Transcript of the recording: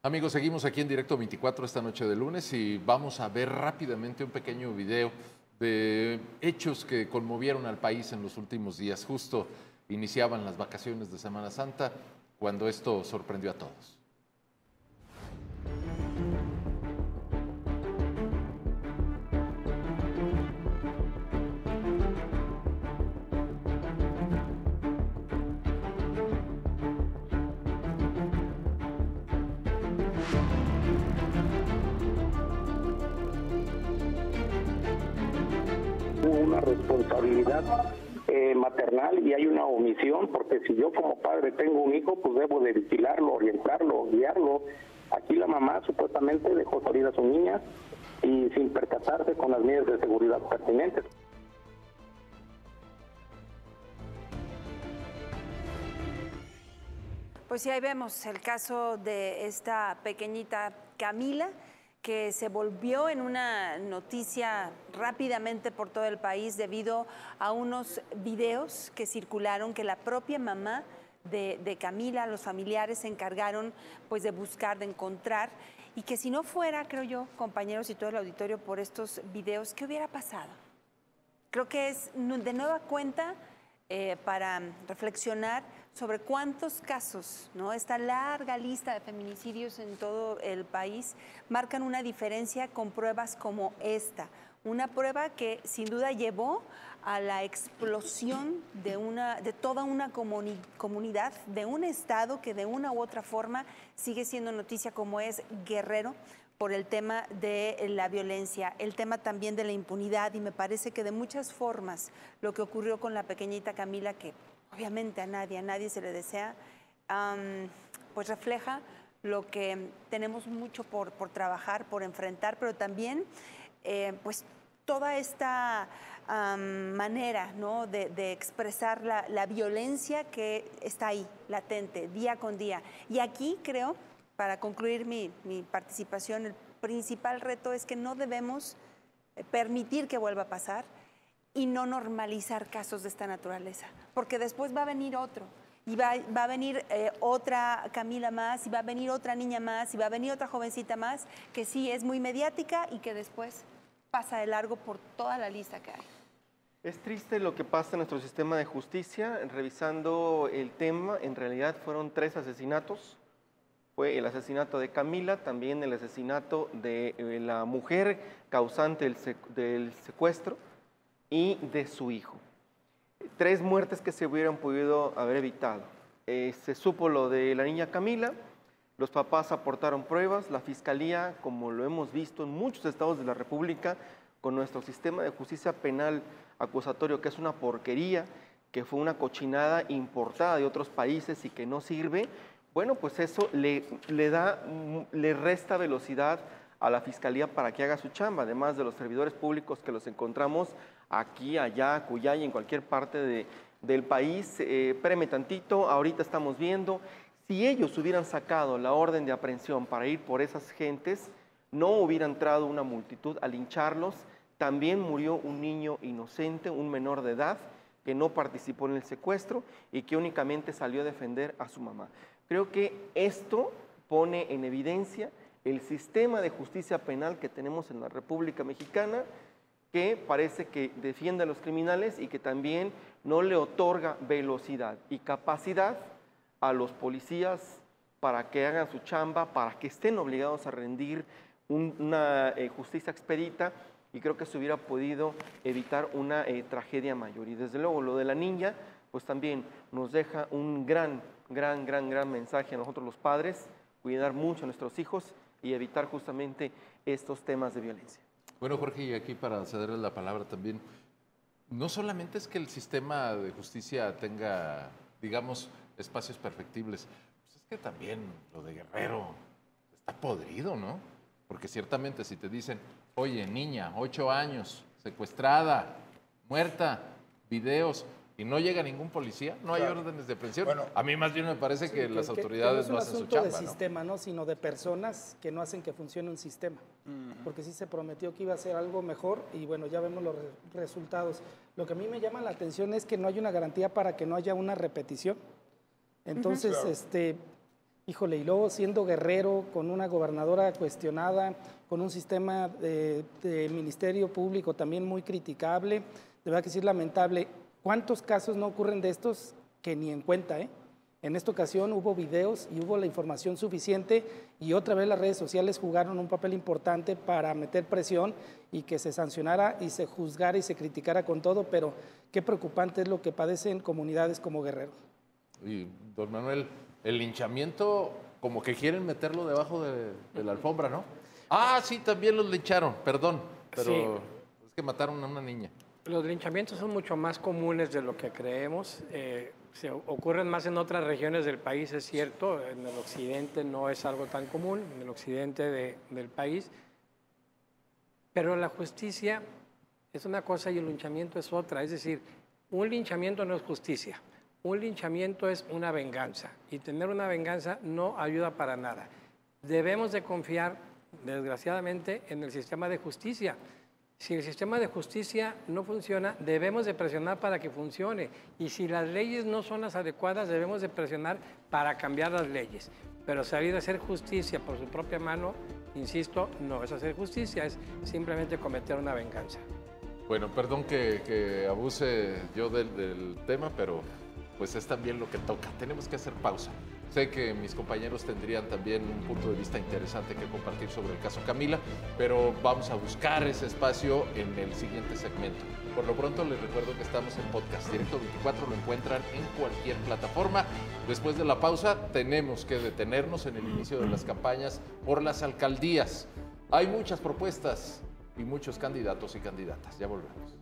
Amigos, seguimos aquí en Directo 24 esta noche de lunes y vamos a ver rápidamente un pequeño video de hechos que conmovieron al país en los últimos días. Justo iniciaban las vacaciones de Semana Santa cuando esto sorprendió a todos. Una responsabilidad maternal y hay una omisión, porque si yo como padre tengo un hijo, pues debo de vigilarlo, orientarlo, guiarlo. Aquí la mamá supuestamente dejó salir a su niña y sin percatarse con las medidas de seguridad pertinentes. Pues sí, ahí vemos el caso de esta pequeñita Camila, que se volvió en una noticia rápidamente por todo el país debido a unos videos que circularon que la propia mamá de Camila, los familiares se encargaron pues de buscar, de encontrar, y que si no fuera, creo yo, compañeros y todo el auditorio, por estos videos, ¿qué hubiera pasado? Creo que es de nueva cuenta para reflexionar sobre cuántos casos, ¿no? Esta larga lista de feminicidios en todo el país marcan una diferencia con pruebas como esta. Una prueba que sin duda llevó a la explosión de toda una comunidad, de un estado que de una u otra forma sigue siendo noticia, como es Guerrero, por el tema de la violencia, el tema también de la impunidad, y me parece que de muchas formas lo que ocurrió con la pequeñita Camila, que obviamente a nadie se le desea, pues refleja lo que tenemos mucho por trabajar, por enfrentar, pero también pues toda esta manera, ¿no?, de expresar la violencia que está ahí, latente, día con día. Y aquí creo, para concluir mi participación, el principal reto es que no debemos permitir que vuelva a pasar y no normalizar casos de esta naturaleza, porque después va a venir otro, y va a venir otra Camila más, y va a venir otra niña más, y va a venir otra jovencita más, que sí es muy mediática y que después pasa de largo por toda la lista que hay. Es triste lo que pasa en nuestro sistema de justicia. Revisando el tema, en realidad fueron 3 asesinatos. Fue el asesinato de Camila, también el asesinato de la mujer causante del secuestro y de su hijo. 3 muertes que se hubieran podido haber evitado. Se supo lo de la niña Camila, los papás aportaron pruebas, la fiscalía, como lo hemos visto en muchos estados de la República, con nuestro sistema de justicia penal acusatorio, que es una porquería, que fue una cochinada importada de otros países y que no sirve. Bueno, pues eso le resta velocidad a la fiscalía para que haga su chamba, además de los servidores públicos que los encontramos aquí, allá, acullá y en cualquier parte del país. Espéreme tantito, ahorita estamos viendo. Si ellos hubieran sacado la orden de aprehensión para ir por esas gentes, no hubiera entrado una multitud a lincharlos. También murió un niño inocente, un menor de edad, que no participó en el secuestro y que únicamente salió a defender a su mamá. Creo que esto pone en evidencia el sistema de justicia penal que tenemos en la República Mexicana, que parece que defiende a los criminales y que también no le otorga velocidad y capacidad a los policías para que hagan su chamba, para que estén obligados a rendir una justicia expedita, y creo que se hubiera podido evitar una tragedia mayor. Y desde luego lo de la niña, pues también nos deja un gran mensaje a nosotros los padres: cuidar mucho a nuestros hijos y evitar justamente estos temas de violencia. Bueno, Jorge, y aquí para cederle la palabra también, no solamente es que el sistema de justicia tenga, digamos, espacios perfectibles, pues es que también lo de Guerrero está podrido, ¿no? Porque ciertamente si te dicen, oye, niña, 8 años, secuestrada, muerta, videos, y no llega ningún policía, no hay órdenes de aprehensión. Bueno, a mí más bien me parece que las autoridades no hacen su chamba, no es un asunto de sistema, ¿no?, sino de personas que no hacen que funcione un sistema. Porque sí se prometió que iba a ser algo mejor y bueno, ya vemos los resultados. Lo que a mí me llama la atención es que no hay una garantía para que no haya una repetición. Entonces, Híjole, y luego siendo Guerrero, con una gobernadora cuestionada, con un sistema de ministerio público también muy criticable, de verdad que sí es lamentable. ¿Cuántos casos no ocurren de estos que ni en cuenta, eh? En esta ocasión hubo videos y hubo la información suficiente y otra vez las redes sociales jugaron un papel importante para meter presión y que se sancionara y se juzgara y se criticara con todo, pero qué preocupante es lo que padecen comunidades como Guerrero. Y, don Manuel, el linchamiento como que quieren meterlo debajo de la alfombra, ¿no? Ah, sí, también los lincharon, perdón, pero Sí. es que mataron a una niña. Los linchamientos son mucho más comunes de lo que creemos. Se ocurren más en otras regiones del país, es cierto. En el occidente no es algo tan común, en el occidente del país. Pero la justicia es una cosa y el linchamiento es otra. Es decir, un linchamiento no es justicia. Un linchamiento es una venganza. Y tener una venganza no ayuda para nada. Debemos de confiar, desgraciadamente, en el sistema de justicia. Si el sistema de justicia no funciona, debemos de presionar para que funcione. Y si las leyes no son las adecuadas, debemos de presionar para cambiar las leyes. Pero salir a hacer justicia por su propia mano, insisto, no es hacer justicia, es simplemente cometer una venganza. Bueno, perdón que abuse yo del tema, pero pues es también lo que toca. Tenemos que hacer pausa. Sé que mis compañeros tendrían también un punto de vista interesante que compartir sobre el caso Camila, pero vamos a buscar ese espacio en el siguiente segmento. Por lo pronto les recuerdo que estamos en Podcast Directo 24, lo encuentran en cualquier plataforma. Después de la pausa tenemos que detenernos en el inicio de las campañas por las alcaldías. Hay muchas propuestas y muchos candidatos y candidatas. Ya volvemos.